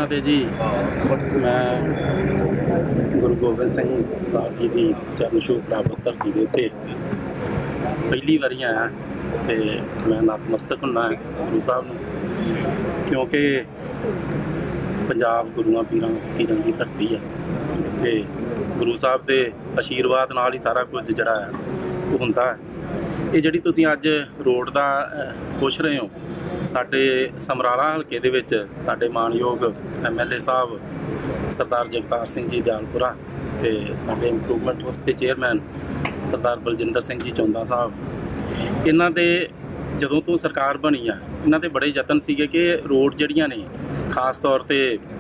ਪਹਿਲਾਂ ਤੇ ਜੀ ਮੈਂ ਗੁਰੂ ਗੋਬਿੰਦ ਸਿੰਘ ਸਾਹਿਬ ਜੀ ਦੀ ਚਰਨ ਛੂਹ ਪ੍ਰਾਪਤ ਧਰਤੀ ਦੇ ਉੱਤੇ ਪਹਿਲੀ ਵਾਰੀ ਆਇਆ ਤੇ ਮੈਂ ਨਤਮਸਤਕ ਹੁੰਦਾ ਗੁਰੂ ਸਾਹਿਬ ਨੂੰ, ਕਿਉਂਕਿ ਪੰਜਾਬ ਗੁਰੂਆਂ ਪੀਰਾਂ ਫਕੀਰਾਂ ਦੀ ਧਰਤੀ ਹੈ ਤੇ ਗੁਰੂ ਸਾਹਿਬ ਦੇ ਆਸ਼ੀਰਵਾਦ ਨਾਲ ਹੀ ਸਾਰਾ ਕੁਝ ਜਿਹੜਾ ਹੈ ਉਹ ਹੁੰਦਾ ਹੈ। ਇਹ ਜਿਹੜੀ ਤੁਸੀਂ ਅੱਜ ਰੋਡ ਦਾ ਪੁੱਛ ਰਹੇ ਹੋ, ਸਾਡੇ ਸਮਰਾਲਾ ਹਲਕੇ ਦੇ ਵਿੱਚ ਸਾਡੇ ਮਾਣਯੋਗ MLA ਸਾਹਿਬ ਸਰਦਾਰ ਜਗਤਾਰ ਸਿੰਘ ਜੀ ਦਿਆਲਪੁਰਾ ਤੇ ਸਾਡੇ ਇੰਪਰੂਵਮੈਂਟ ਟਰੱਸਟ ਦੇ ਚੇਅਰਮੈਨ ਸਰਦਾਰ ਬਲਜਿੰਦਰ ਸਿੰਘ ਜੀ ਚੌਂਦਾ ਸਾਹਿਬ, ਇਹਨਾਂ ਦੇ ਜਦੋਂ ਤੋਂ ਸਰਕਾਰ ਬਣੀ ਆ ਇਹਨਾਂ ਦੇ ਬੜੇ ਯਤਨ ਸੀਗੇ ਕਿ ਰੋਡ ਜਿਹੜੀਆਂ ਨੇ ਖਾਸ ਤੌਰ ਤੇ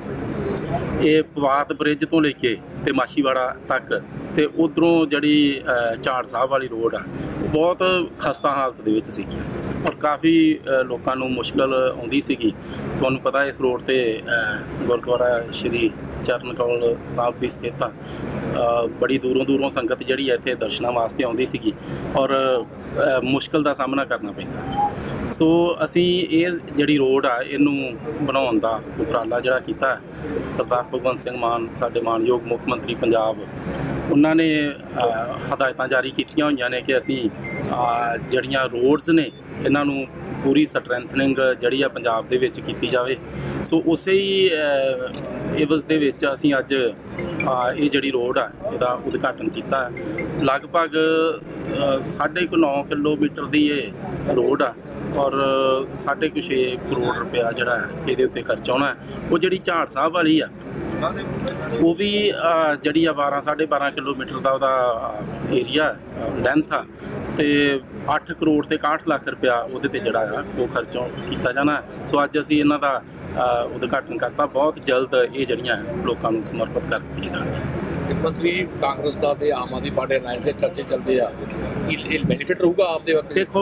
ਇਹ ਪਵਾਤ ਬ੍ਰਿਜ ਤੋਂ ਲੈ ਕੇ ਤੇ ਮਾਛੀਵਾੜਾ ਤੱਕ ਤੇ ਉਧਰੋਂ ਜਿਹੜੀ ਝਾੜ ਸਾਹਿਬ ਵਾਲੀ ਰੋਡ ਆ ਬਹੁਤ ਖਸਤਾ ਹਾਲਤ ਦੇ ਵਿੱਚ ਸੀਗੀ ਔਰ ਕਾਫੀ ਲੋਕਾਂ ਨੂੰ ਮੁਸ਼ਕਲ ਆਉਂਦੀ ਸੀਗੀ। ਤੁਹਾਨੂੰ ਪਤਾ ਇਸ ਰੋਡ ਤੇ ਗੁਰਦੁਆਰਾ ਸ਼੍ਰੀ ਚਰਨ ਕੌਲ ਸਾਹਿਬ ਵੀ ਸਥਿਤ ਆ। ਬੜੀ ਦੂਰੋਂ ਸੰਗਤ ਜਿਹੜੀ ਹੈ ਇੱਥੇ ਦਰਸ਼ਨਾਂ ਵਾਸਤੇ ਆਉਂਦੀ ਸੀਗੀ ਔਰ ਮੁਸ਼ਕਲ ਦਾ ਸਾਹਮਣਾ ਕਰਨਾ ਪੈਂਦਾ। ਸੋ ਅਸੀਂ ਇਹ ਜਿਹੜੀ ਰੋਡ ਆ ਇਹਨੂੰ ਬਣਾਉਣ ਦਾ ਉਪਰਾਲਾ ਜਿਹੜਾ ਕੀਤਾ ਸਰਦਾਰ ਭਗਵੰਤ ਸਿੰਘ ਮਾਨ ਸਾਡੇ ਮਾਣਯੋਗ ਮੁੱਖ ਮੰਤਰੀ ਪੰਜਾਬ, ਉਹਨਾਂ ਨੇ ਹਦਾਇਤਾਂ ਜਾਰੀ ਕੀਤੀਆਂ ਹੋਈਆਂ ਨੇ ਕਿ ਅਸੀਂ ਜਿਹੜੀਆਂ ਰੋਡਸ ਨੇ ਇਹਨਾਂ ਨੂੰ ਪੂਰੀ ਸਟਰੈਂਥਨਿੰਗ ਜਿਹੜੀ ਆ ਪੰਜਾਬ ਦੇ ਵਿੱਚ ਕੀਤੀ ਜਾਵੇ। ਸੋ ਉਸੇ ਹੀ ਇਵਜ਼ ਦੇ ਵਿੱਚ ਅਸੀਂ ਅੱਜ ਇਹ ਜਿਹੜੀ ਰੋਡ ਆ ਇਹਦਾ ਉਦਘਾਟਨ ਕੀਤਾ। ਲਗਭਗ 9.5 ਕਿਲੋਮੀਟਰ ਦੀ ਇਹ ਰੋਡ ਆ ਔਰ 6.5 ਕਰੋੜ ਰੁਪਇਆ ਜਿਹੜਾ ਹੈ ਇਹਦੇ ਉੱਤੇ ਖਰਚ ਆਉਣਾ। ਉਹ ਜਿਹੜੀ ਝਾੜ ਸਾਹਿਬ ਵਾਲੀ ਆ ਉਹ ਵੀ ਜਿਹੜੀ ਆ 12.5 ਕਿਲੋਮੀਟਰ ਦਾ ਉਹਦਾ ਏਰੀਆ ਲੈਂਥ ਆ ਤੇ 8 ਕਰੋੜ ਤੇ 61 ਲੱਖ ਰੁਪਇਆ ਉਹਦੇ ਤੇ ਜਿਹੜਾ ਆ ਉਹ ਖਰਚੋਂ ਕੀਤਾ ਜਾਣਾ। ਸੋ ਅੱਜ ਅਸੀਂ ਇਹਨਾਂ ਦਾ ਉਦਘਾਟਨ ਕਰਤਾ। ਬਹੁਤ ਜਲਦ ਇਹ ਜਿਹੜੀਆਂ ਲੋਕਾਂ ਨੂੰ ਸਮਰਪਿਤ ਕਰ ਦਿੱਤੀਆਂ ਜਾਣਗੀਆਂ। ਮੰਤਰੀ ਕਾਂਗਰਸ ਦਾ ਤੇ ਆਮ ਆਦਮੀ ਪਾਰਟੀ ਅਲਾਇੰਸ ਦੇ ਚਰਚੇ ਚੱਲਦੇ ਆ, ਇਹ ਬੈਨੀਫਿਟ ਰਹੂਗਾ ਆਪਦੇ ਵਕਤ? ਦੇਖੋ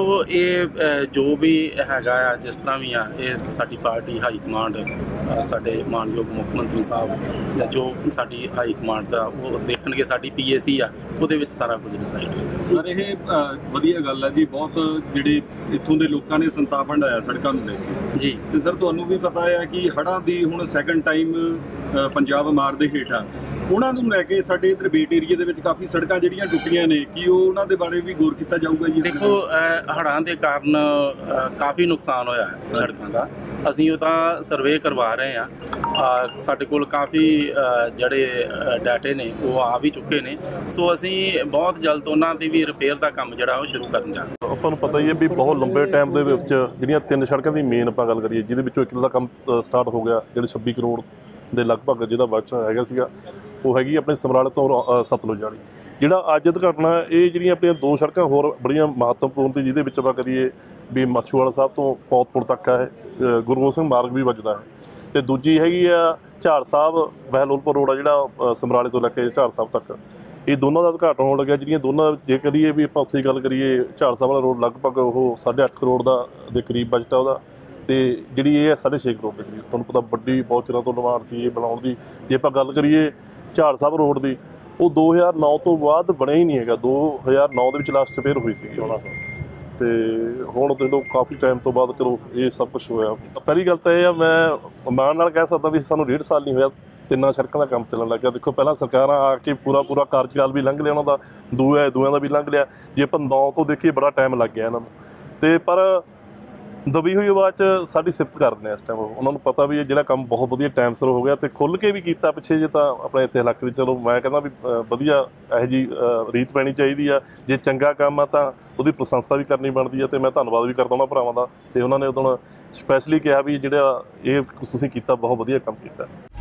ਇਹ ਜੋ ਵੀ ਹੈਗਾ ਆ ਜਿਸ ਤਰ੍ਹਾਂ ਵੀ ਆ ਇਹ ਸਾਡੀ ਪਾਰਟੀ ਹਾਈ ਕਮਾਂਡ ਸਾਡੇ ਮਾਣਯੋਗ ਮੁੱਖ ਮੰਤਰੀ ਸਾਹਿਬ ਜਾਂ ਜੋ ਸਾਡੀ ਹਾਈ ਕਮਾਂਡ ਦਾ ਉਹ ਦੇਖਣਗੇ। ਸਾਡੀ PAC ਆ ਉਹਦੇ ਵਿੱਚ ਸਾਰਾ ਕੁਝ ਡਿਸਾਈਡ ਹੋਏਗਾ। ਸਰ ਇਹ ਵਧੀਆ ਗੱਲ ਹੈ ਜੀ, ਬਹੁਤ ਜਿਹੜੇ ਇੱਥੋਂ ਦੇ ਲੋਕਾਂ ਨੇ ਸੰਤਾਪ ਹੰਢਾਇਆ ਸੜਕਾਂ ਨੂੰ ਲੈ ਕੇ ਜੀ। ਤੇ ਸਰ ਤੁਹਾਨੂੰ ਵੀ ਪਤਾ ਹੈ ਕਿ ਹੜ੍ਹਾਂ ਦੀ ਹੁਣ ਸੈਕੰਡ ਟਾਈਮ ਪੰਜਾਬ ਮਾਰ ਦੇ ਹੇਠ ਆ, ਉਹਨਾਂ ਨੂੰ ਲੈ ਕੇ ਸਾਡੇ ਇੱਧਰ ਬੇਟ ਏਰੀਆ ਦੇ ਵਿੱਚ ਕਾਫੀ ਸੜਕਾਂ ਜਿਹੜੀਆਂ ਟੁੱਟੀਆਂ ਨੇ, ਕੀ ਉਹਨਾਂ ਦੇ ਬਾਰੇ ਵੀ ਗੌਰ ਕੀਤਾ ਜਾਊਗਾ ਜੀ? ਦੇਖੋ ਹੜ੍ਹਾਂ ਦੇ ਕਾਰਨ ਕਾਫੀ ਨੁਕਸਾਨ ਹੋਇਆ ਹੈ ਸੜਕਾਂ ਦਾ। ਅਸੀਂ ਉਹਦਾ ਸਰਵੇ ਕਰਵਾ ਰਹੇ ਹਾਂ। ਸਾਡੇ ਕੋਲ ਕਾਫੀ ਜਿਹੜੇ ਡਾਟੇ ਨੇ ਉਹ ਆ ਵੀ ਚੁੱਕੇ ਨੇ। ਸੋ ਅਸੀਂ ਬਹੁਤ ਜਲਦ ਉਹਨਾਂ ਦੀ ਵੀ ਰਿਪੇਅਰ ਦਾ ਕੰਮ ਜਿਹੜਾ ਉਹ ਸ਼ੁਰੂ ਕਰਨ ਜਾ ਰਹੇ ਹਾਂ। ਆਪਾਂ ਨੂੰ ਪਤਾ ਹੀ ਹੈ ਵੀ ਬਹੁਤ ਲੰਬੇ ਟਾਈਮ ਦੇ ਵਿੱਚ ਜਿਹੜੀਆਂ 3 ਸੜਕਾਂ ਦੀ ਮੇਨ ਆਪਾਂ ਗੱਲ ਕਰੀਏ, ਜਿਹਦੇ ਵਿੱਚੋਂ ਇੱਕ ਦਾ ਕੰਮ ਸਟਾਰਟ ਹੋ ਗਿਆ ਜਿਹੜੇ 26 ਕਰੋੜ ਦੇ ਲਗਭਗ ਜਿਹਦਾ ਬਜਟ ਹੈਗਾ ਸੀਗਾ, ਉਹ ਹੈਗੀ ਆਪਣੇ ਸਮਰਾਲੇ ਤੋਂ ਸਤਲੁਜ ਵਾਲੀ। ਜਿਹੜਾ ਅੱਜ ਉਦਘਾਟਨ ਇਹ ਜਿਹੜੀਆਂ ਆਪਣੀਆਂ 2 ਸੜਕਾਂ ਹੋਰ ਬੜੀਆਂ ਮਹੱਤਵਪੂਰਨ ਤੇ ਜਿਹਦੇ ਵਿੱਚ ਆਪਾਂ ਕਰੀਏ ਵੀ ਮਾਛੀਵਾੜਾ ਸਾਹਿਬ ਤੋਂ ਪੌਤਪੁਰ ਤੱਕ ਹੈ ਗੁਰੂ ਗੋਬਿੰਦ ਸਿੰਘ ਮਾਰਗ ਵੀ ਵੱਜਦਾ ਹੈ, ਤੇ ਦੂਜੀ ਹੈਗੀ ਆ ਝਾੜ ਸਾਹਿਬ ਬਹਿਲੋਲਪੁਰ ਰੋਡ ਆ ਜਿਹੜਾ ਸਮਰਾਲੇ ਤੋਂ ਲੈ ਕੇ ਝਾੜ ਸਾਹਿਬ ਤੱਕ। ਇਹ ਦੋਨਾਂ ਦਾ ਉਦਘਾਟਨ ਹੋਣ ਲੱਗਿਆ। ਜਿਹੜੀਆਂ ਦੋਨਾਂ ਜੇ ਕਰੀਏ ਵੀ ਆਪਾਂ ਉੱਥੇ ਗੱਲ ਕਰੀਏ ਝਾੜ ਸਾਹਿਬ ਵਾਲਾ ਰੋਡ ਲਗਭਗ ਉਹ 8.5 ਕਰੋੜ ਦੇ ਕਰੀਬ ਬਜਟ ਆ ਉਹਦਾ, ਤੇ ਜਿਹੜੀ ਇਹ ਹੈ 6.5 ਕਰੋੜ ਦੇ ਕਰੀਬ। ਤੁਹਾਨੂੰ ਪਤਾ ਵੱਡੀ ਬਹੁਤ ਚਿਰਾਂ ਤੋਂ ਡਿਮਾਂਡ ਸੀ ਇਹ ਬਣਾਉਣ ਦੀ। ਜੇ ਆਪਾਂ ਗੱਲ ਕਰੀਏ ਝਾੜ ਸਾਹਿਬ ਰੋਡ ਦੀ, ਉਹ 2009 ਤੋਂ ਬਾਅਦ ਬਣਿਆ ਹੀ ਨਹੀਂ ਹੈਗਾ। 2009 ਦੇ ਵਿੱਚ ਲਾਸਟ ਰਿਪੇਅਰ ਹੋਈ ਸੀਗੀ ਉਹਨਾਂ ਨੂੰ, ਤੇ ਹੁਣ ਦੇਖ ਲਓ ਕਾਫੀ ਟਾਈਮ ਤੋਂ ਬਾਅਦ ਚਲੋ ਇਹ ਸਭ ਕੁਛ ਹੋਇਆ। ਪਹਿਲੀ ਗੱਲ ਤਾਂ ਇਹ ਆ, ਮੈਂ ਮਾਣ ਨਾਲ ਕਹਿ ਸਕਦਾ ਵੀ ਸਾਨੂੰ 1.5 ਸਾਲ ਨਹੀਂ ਹੋਇਆ 3 ਸੜਕਾਂ ਦਾ ਕੰਮ ਚੱਲਣ ਲੱਗਿਆ। ਦੇਖੋ ਪਹਿਲਾਂ ਸਰਕਾਰਾਂ ਆ ਕੇ ਪੂਰਾ ਕਾਰਜਕਾਲ ਵੀ ਲੰਘ ਲਿਆ ਉਹਨਾਂ ਦਾ, ਦੂਆਂ ਦਾ ਵੀ ਲੰਘ ਲਿਆ। ਜੇ ਆਪਾਂ 9 ਤੋਂ ਦੇਖੀਏ ਬੜਾ ਟਾਈਮ ਲੱਗ ਗਿਆ ਇਹਨਾਂ ਨੂੰ, ਤੇ ਪਰ ਦਬੀ ਹੋਈ ਆਵਾਜ਼ 'ਚ ਸਾਡੀ ਸਿਫਤ ਕਰਦੇ ਨੇ ਇਸ ਟਾਈਮ। ਉਹਨਾਂ ਨੂੰ ਪਤਾ ਵੀ ਇਹ ਜਿਹੜਾ ਕੰਮ ਬਹੁਤ ਵਧੀਆ ਟਾਈਮ ਸਿਰ ਹੋ ਗਿਆ ਤੇ ਖੁੱਲ੍ਹ ਕੇ ਵੀ ਕੀਤਾ ਪਿੱਛੇ ਜੇ ਤਾਂ ਆਪਣੇ ਇੱਥੇ ਇਲਾਕੇ ਵਿੱਚ। ਚਲੋ ਮੈਂ ਕਹਿੰਦਾ ਵੀ ਵਧੀਆ ਇਹੋ ਜਿਹੀ ਰੀਤ ਪੈਣੀ ਚਾਹੀਦੀ ਆ। ਜੇ ਚੰਗਾ ਕੰਮ ਆ ਤਾਂ ਉਹਦੀ ਪ੍ਰਸ਼ੰਸਾ ਵੀ ਕਰਨੀ ਬਣਦੀ ਆ, ਤੇ ਮੈਂ ਧੰਨਵਾਦ ਵੀ ਕਰਦਾ ਉਹਨਾਂ ਭਰਾਵਾਂ ਦਾ। ਤੇ ਉਹਨਾਂ ਨੇ ਉਦੋਂ ਸਪੈਸ਼ਲੀ ਕਿਹਾ ਵੀ ਜਿਹੜਾ ਇਹ ਤੁਸੀਂ ਕੀਤਾ ਬਹੁਤ ਵਧੀਆ ਕੰਮ ਕੀਤਾ।